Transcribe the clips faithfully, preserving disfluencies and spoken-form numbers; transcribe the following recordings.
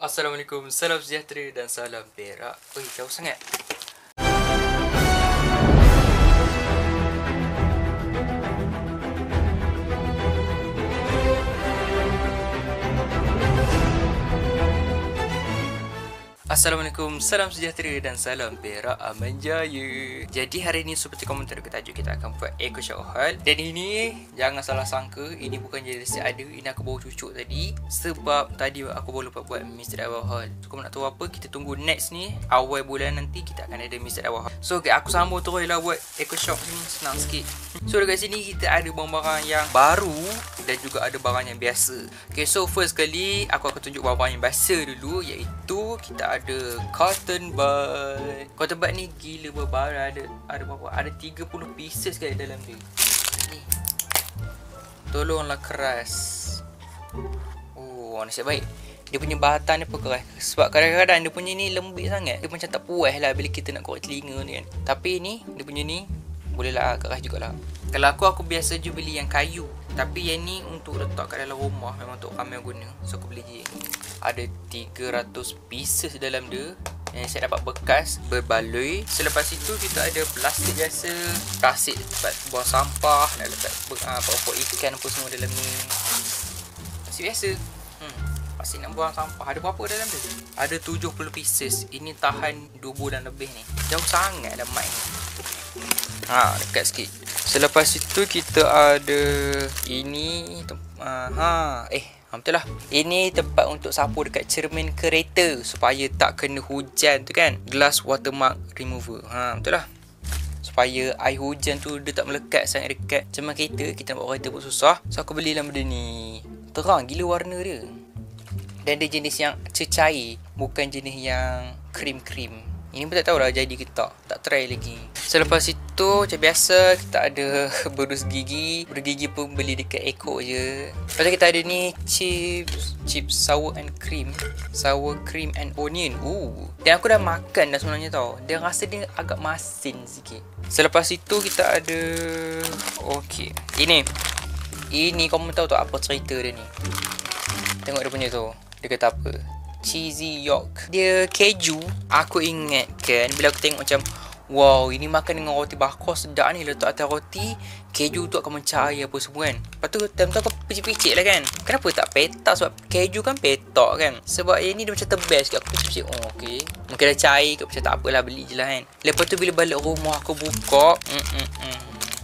Assalamualaikum, salam sejahtera dan salam perak. Oi, jauh sangat. Assalamualaikum, salam sejahtera dan salam perak aman jaya. Jadi hari ni seperti komentar ke tajuk, kita akan buat Eco Shock haul. Dan ini jangan salah sangka, ini bukan jenis ada. Ini aku bawa cucuk tadi. Sebab tadi aku baru lupa buat Mister Awal haul. So kalau nak tahu apa, kita tunggu next ni. Awal bulan nanti kita akan ada Mister Awal haul. So okay, aku sambung terus lah buat Eco Shock ni. Senang sikit. So dekat sini kita ada barang-barang yang baru dan juga ada barang yang biasa. Okay, so first kali aku akan tunjuk barang yang biasa dulu, iaitu kita ada ada cotton bud. Cotton bud ni gila berbarang. Ada ada berapa? Ada tiga puluh pieces kat dalam dia. Ni. Tolonglah keras. Oh, nasib baik. Dia punya bahan dia pun keras. Sebab kadang-kadang dia punya ni lembut sangat. Dia macam tak puas lah bila kita nak korek telinga ni kan. Tapi ni, dia punya ni boleh lah keras jugalah. Kalau aku, aku biasa je beli yang kayu. Tapi yang ni untuk letak kat dalam rumah, memang untuk ramai guna. So aku beli je yang ni. Ada tiga ratus pieces dalam dia. Yang saya dapat bekas berbaloi. Selepas itu kita ada plastik biasa, plastik tempat buang sampah, nak letak pokok ikan apa semua dalam ni. Plastik biasa. Hmm, plastik nak buang sampah. Ada berapa dalam dia? Ada tujuh puluh pieces. Ini tahan dua bulan lebih ni. Jauh sangat dah mic ni. Ha, dekat sikit. Selepas itu kita ada ini uh, ha eh ha, betul lah. Ini tempat untuk sapu dekat cermin kereta supaya tak kena hujan tu kan. Glass watermark remover. Ha, betul lah. Supaya air hujan tu dia tak melekat sangat dekat cermin kereta. Kita nak bawa kereta pun susah. So aku belilah benda ni. Terang gila warna dia. Dan dia jenis yang cecair, bukan jenis yang krim-krim. Ini pun tak tahu lah jadi ke tak. Tak try lagi. Selepas itu macam biasa kita ada berus gigi. Berus gigi pun beli dekat Eko je. Lepas tu kita ada ni chips. Chips sour and cream. Sour cream and onion. Ooh. Dan aku dah makan dah sebenarnya tau. Dia rasa dia agak masin sikit. Selepas itu kita ada okay, ini. Ini kamu tahu tak apa cerita dia ni? Tengok dia punya tu. Dia kata apa? Cheesy York. Dia keju. Aku ingat kan bila aku tengok macam, wow, ini makan dengan roti bakar sedap ni. Letak atas roti, keju tu akan mencahaya apa semua kan. Lepas tu time tu aku picit-picit lah kan. Kenapa tak petak? Sebab keju kan petak kan. Sebab yang ni dia macam tebal sikit. Aku picit-picit, oh ok, mungkin dah cair ke, macam tak apalah, beli je lah kan. Lepas tu bila balik rumah aku buka, mm-mm-mm.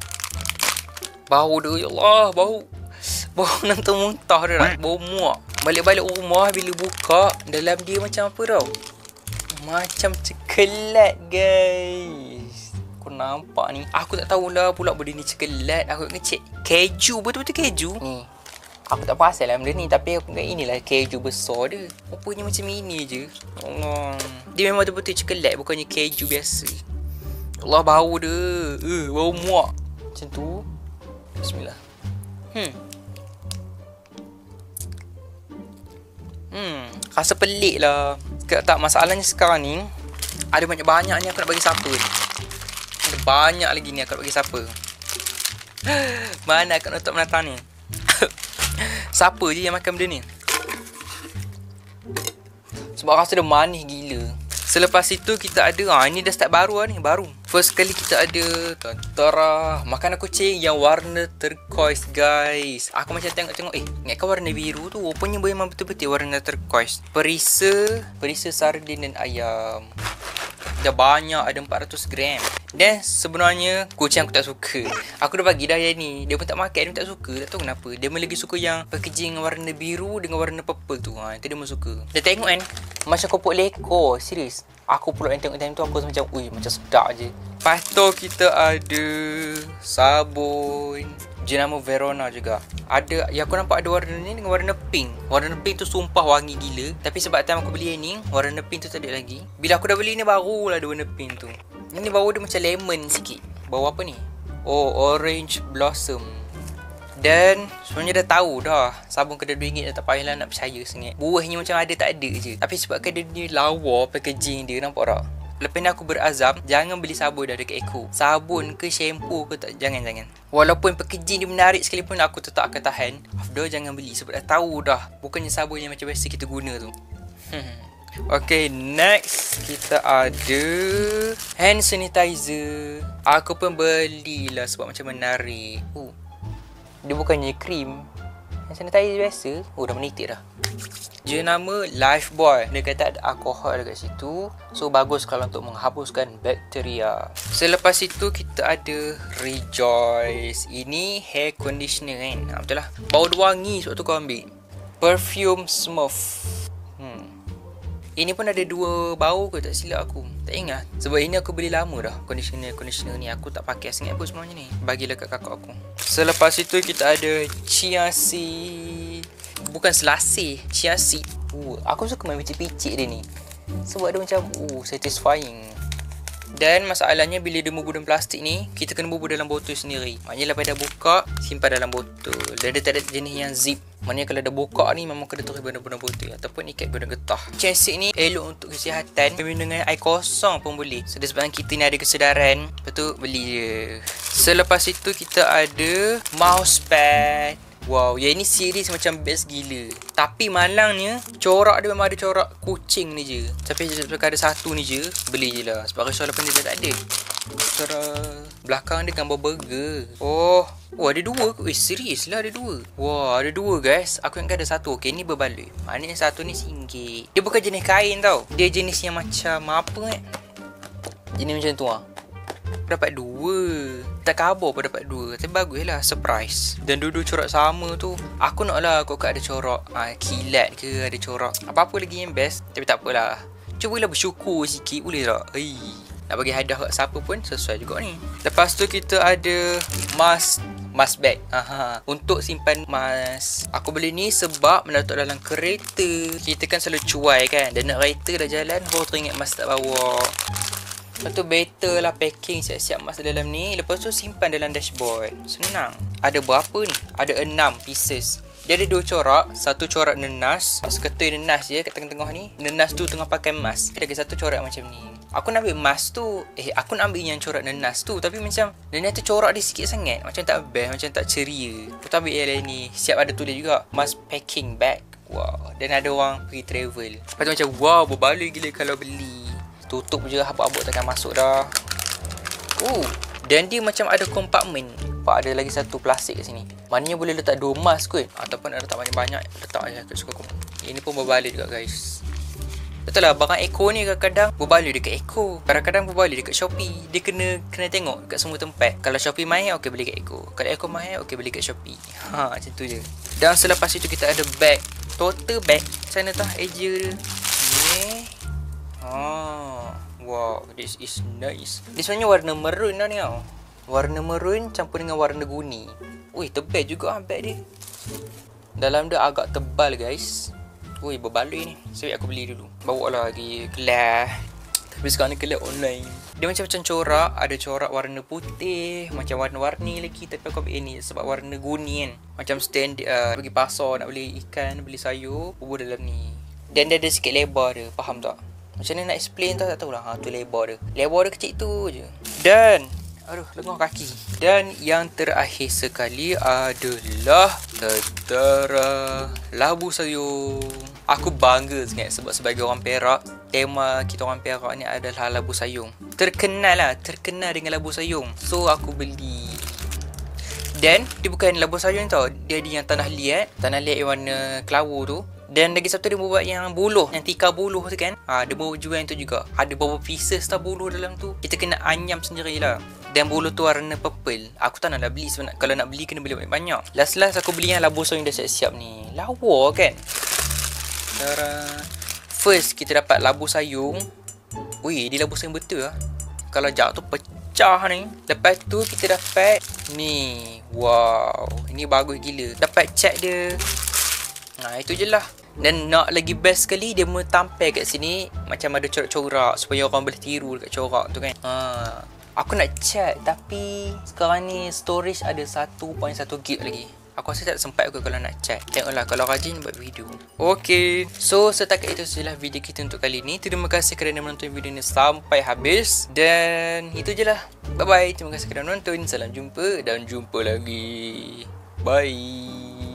bau dia, ya Allah, bau. Bau nak termuntah dia lah. Bau muak. Balik-balik rumah bila buka, dalam dia macam apa tau? Macam coklat guys. Kau nampak ni. Aku tak tahulah pula benda ni coklat. Aku ngecek keju, betul-betul keju ni. Aku tak perasan lah benda ni. Tapi aku ingat inilah keju besar dia. Rupanya macam ini je. Allah. Dia memang betul-betul coklat, bukannya keju biasa. Allah, bau dia. Uh, bau muak. Macam tu. Bismillah. Hmm Hmm, rasa pelik lah. Tak, tak, masalahnya sekarang ni ada banyak-banyak ni aku nak bagi siapa. Ada banyak lagi ni aku nak bagi siapa. Mana aku nak tutup menatang ni. Siapa je yang makan benda ni? Sebab rasa dia manis gila. Selepas itu kita ada, ha, ini dah start baru lah ni, baru. First kali kita ada tantara makanan kucing yang warna turquoise guys. Aku macam tengok-tengok, eh, ingatkan warna biru tu. Rupanya memang betul-betul warna turquoise. Perisa, perisa sardin dan ayam. Dah banyak, ada empat ratus gram. Dan sebenarnya kucing aku tak suka. Aku dah bagi dah yang ni. Dia pun tak makan, dia pun tak suka. Tak tahu kenapa. Dia lagi suka yang packaging warna biru dengan warna purple tu. Ha, itu dia pun suka. Dia tengok kan, macam kopok lekor. Serius. Aku pula yang tengok time tu, aku macam, ui, macam sedap je. Lepas tu kita ada sabun jenama Verona juga. Ada, yang aku nampak ada warna ni dengan warna pink. Warna pink tu sumpah wangi gila. Tapi sebab time aku beli yang ni, warna pink tu tak ada lagi. Bila aku dah beli ni, barulah ada warna pink tu. Ini bau dia macam lemon sikit. Bau apa ni? Oh, orange blossom. Dan sebenarnya dah tahu dah, sabun kedai dua ringgit dah, tak payahlah nak percaya sangat. Buahnya macam ada tak ada je. Tapi sebab kedai dia lawa packaging dia, nampak tak? Lepas ni aku berazam, jangan beli sabun dah dekat Eko. Sabun ke shampoo ke tak, jangan-jangan. Walaupun packaging dia menarik sekalipun, aku tetap akan tahan. Afdal jangan beli sebab dah tahu dah, bukannya sabun yang macam biasa kita guna tu. Hmm. Okay, next kita ada hand sanitizer. Aku pun belilah sebab macam menarik. Oh, dia bukannya krim, hand sanitizer biasa. Oh, dah menitik dah. Dia nama Lifebuoy. Dia kata ada alkohol dekat situ, so bagus kalau untuk menghapuskan bakteria. Selepas itu kita ada Rejoice. Ini hair conditioner kan. Ha, betul lah. Bau dia wangi sebab tu kau ambil. Perfume Smooth. Hmm. Ini pun ada dua bau ke tak silap aku. Tak ingat. Sebab ini aku beli lama dah. Conditioner-conditioner ni aku tak pakai sangat pun semuanya ni. Bagilah kat kakak aku. Selepas itu kita ada Chia Seed. Bukan selasih, Chia Seed. Uh, aku suka main picit-picit dia ni. Sebab dia macam uh, satisfying. Dan masalahnya bila dia bubu dalam plastik ni, kita kena bubu dalam botol sendiri. Maknanya lepas dah buka, simpan dalam botol. Dan dia tak ada jenis yang zip. Maknanya kalau dah buka ni, memang kena terus benda-benda botol. Ataupun ikat guna getah. Chia Seed ni elok untuk kesihatan. Minum dengan air kosong pun boleh. So, sebabkan kita ni ada kesedaran, lepas tu beli je. Selepas itu kita ada mousepad. Wow, yang ini series macam best gila. Tapi malangnya, corak dia memang ada corak kucing ni je. Tapi sebab ada satu ni je, beli je lah. Sebab risau lepas dia tak ada. Corak belakang dia gambar burger. Oh, oh ada dua ke? Eh, serius lah ada dua. Wah, ada dua guys. Aku ingat ada satu. Okay, ni berbaloi. Maknanya satu ni singgit. Dia bukan jenis kain tau. Dia jenis yang macam apa eh? Jenis macam tu lah. Dapat dua. Tak khabar pun dapat dua. Tapi bagus lah, surprise. Dan dua-dua corak sama tu, aku nak lah kau ada corak ha, kilat ke, ada corak apa-apa lagi yang best. Tapi tak apalah, cubalah bersyukur sikit, boleh tak? Hei, nak bagi hadiah kat siapa pun sesuai juga ni. Lepas tu kita ada mask Mask bag. Aha. Untuk simpan mask. Aku beli ni sebab nak letak dalam kereta. Kita kan selalu cuai kan. Dan nak kereta dah jalan, baru teringat mask tak bawa. Lepas tu better lah packing siap-siap mask dalam ni. Lepas tu simpan dalam dashboard. Senang. Ada berapa ni? Ada enam pieces. Dia ada dua corak. Satu corak nenas. Seketui nenas je kat tengah-tengah ni. Nenas tu tengah pakai mask. Ada satu corak macam ni. Aku nak ambil mask tu. Eh aku nak ambil yang corak nenas tu. Tapi macam nenas tu corak dia sikit sangat. Macam tak best. Macam tak ceria. Aku tak ambil yang lain ni. Siap ada tulis juga mask packing bag. Wow. Dan ada orang pergi travel. Lepas tu macam wow, berbaloi gila kalau beli. Tutup je, habuk-habuk takkan masuk dah. Oh, dan dia macam ada kompartmen. Nampak ada lagi satu plastik kat sini. Maknanya boleh letak dua mask kot. Ataupun ada letak banyak-banyak, letak je kat suka kamu. Ini pun berbaloi juga guys. Betul lah, barang Eco ni kadang-kadang berbaloi dekat Eco. Kadang-kadang berbaloi dekat Shopee. Dia kena kena tengok dekat semua tempat. Kalau Shopee mahal, okey beli kat Eco. Kalau Eco mahal, okey beli kat Shopee. Ha, macam tu je. Dan selepas itu kita ada bag. Total bag. Macam mana tah eja dia. Ni. Oh, wow, this is nice. Dia sebenarnya warna maroon dah ni tau. Warna maroon campur dengan warna guni. Ui, tebal juga ah bag dia. Dalam dia agak tebal guys. Ui, berbaloi ni. Sebab aku beli dulu. Bawa lah pergi kelas. Tapi sekarang ni kelas online. Dia macam-macam corak. Ada corak warna putih, macam warna-warni lagi. Tapi aku ambil ni sebab warna guni kan. Macam stand uh, pergi pasar nak beli ikan, beli sayur, bubur dalam ni. Dan dia ada sikit lebar dia, faham tak? Macam mana nak explain tau, tak tahulah. Ha, tu lebar dia. Lebar dia kecil tu je. Dan aduh, lenguh kaki. Dan yang terakhir sekali adalah tadara, labu sayur. Aku bangga sangat sebab sebagai orang Perak, tema kita orang Perak ni adalah labu sayung. Terkenal lah, terkenal dengan labu sayung. So aku beli. Dan dia bukan labu sayung tau. Dia ada yang tanah liat. Tanah liat yang warna kelawu tu. Dan lagi satu dia buat yang buluh, yang tikar buluh tu kan. Ha, dia bawa jual yang tu juga. Ada beberapa pieces tau buluh dalam tu. Kita kena anyam sendirilah. Dan buluh tu warna purple. Aku tak nak lah beli sebab kalau nak beli kena beli banyak-banyak. Last-last aku beli yang labu sayung dah siap-siap ni. Lawa kan. Tara. First kita dapat labu sayung. Wih, dia labu sayung betul lah. Kalau jauh tu pecah ni. Lepas tu kita dapat ni. Wow, ini bagus gila. Dapat cat dia. Nah, itu je lah. Dan nak lagi best sekali, dia mula tampil kat sini macam ada corak-corak supaya orang boleh tiru dekat corak tu kan. Ha. Aku nak cat tapi sekarang ni storage ada satu perpuluhan satu gig lagi. Aku rasa tak sempat aku kalau nak cat. Tengoklah kalau rajin buat video. Okay, so setakat itu sajalah video kita untuk kali ni. Terima kasih kerana menonton video ni sampai habis. Dan itu je lah. Bye bye. Terima kasih kerana menonton. Salam jumpa dan jumpa lagi. Bye.